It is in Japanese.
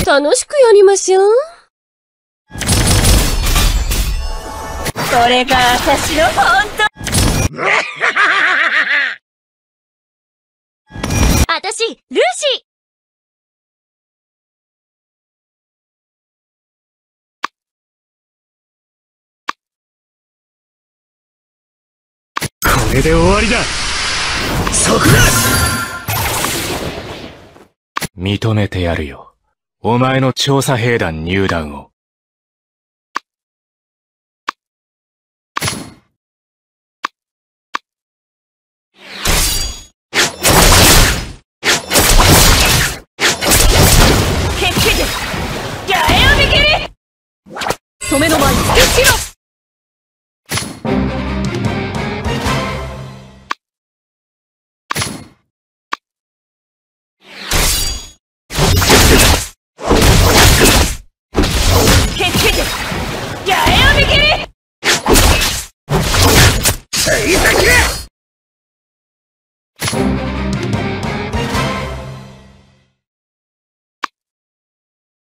楽しくやりましょう。これが私の本当。私、ルーシー。 これで終わりだ。そこだ。認めてやるよ。お前の調査兵団入団を。 血気で八重を握り。染めの前に突きしろ。